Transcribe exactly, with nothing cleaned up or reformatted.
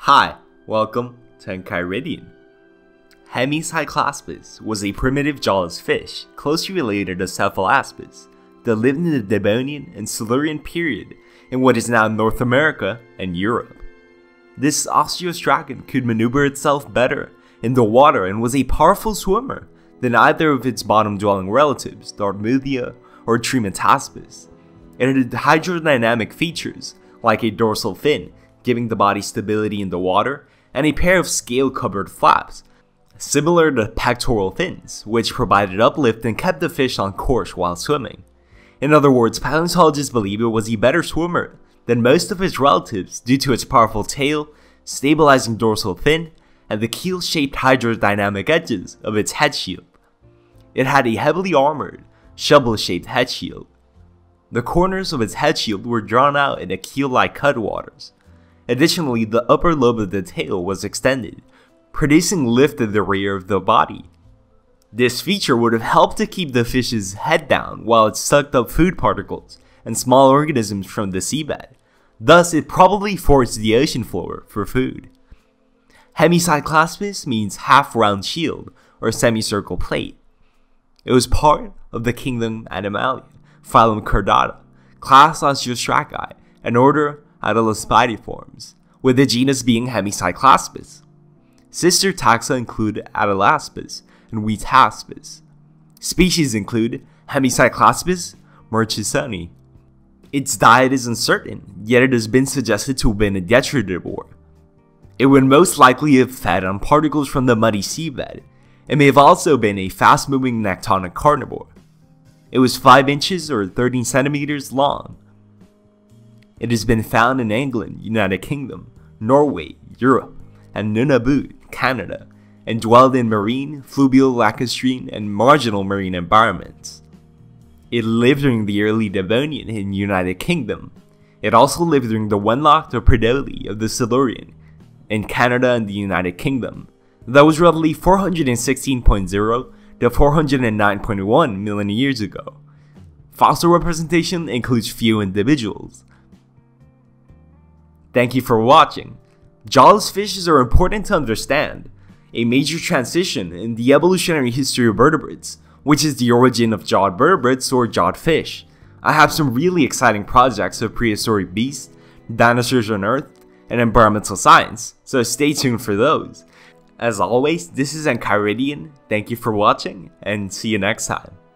Hi, welcome to Enchiridion. Hemicyclaspis was a primitive jawless fish closely related to Cephalaspis that lived in the Devonian and Silurian period in what is now North America and Europe. This osteostracan could maneuver itself better in the water and was a powerful swimmer than either of its bottom-dwelling relatives, Dartmuthia or Tremataspis. It had hydrodynamic features like a dorsal fin, giving the body stability in the water, and a pair of scale-covered flaps, similar to pectoral fins, which provided uplift and kept the fish on course while swimming. In other words, paleontologists believe it was a better swimmer than most of its relatives due to its powerful tail, stabilizing dorsal fin, and the keel-shaped hydrodynamic edges of its headshield. It had a heavily armored, shovel-shaped headshield. The corners of its headshield were drawn out in a keel-like cutwaters. Additionally, the upper lobe of the tail was extended, producing lift in the rear of the body. This feature would have helped to keep the fish's head down while it sucked up food particles and small organisms from the seabed. Thus, it probably foraged the ocean floor for food. Hemicyclaspis means half-round shield or semicircle plate. It was part of the kingdom Animalia, phylum Chordata, class Osteostraci, and order Cephalaspis, with the genus being Hemicyclaspis. Sister taxa include Jawless and Tremataspis. Species include Hemicyclaspis murchisoni. Its diet is uncertain, yet it has been suggested to have been a detritivore. It would most likely have fed on particles from the muddy seabed. It may have also been a fast-moving nectonic carnivore. It was five inches or thirteen centimeters long. It has been found in England, United Kingdom, Norway, Europe, and Nunavut, Canada, and dwelled in marine, fluvial, lacustrine, and marginal marine environments. It lived during the early Devonian in United Kingdom. It also lived during the Wenlock or Predoli of the Silurian in Canada and the United Kingdom. That was roughly four hundred sixteen point zero to four hundred nine point one million years ago. Fossil representation includes few individuals. Thank you for watching. Jawless fishes are important to understand, a major transition in the evolutionary history of vertebrates, which is the origin of jawed vertebrates or jawed fish. I have some really exciting projects of prehistoric beasts, dinosaurs on Earth, and environmental science, so stay tuned for those. As always, this is Enchiridion, thank you for watching, and see you next time.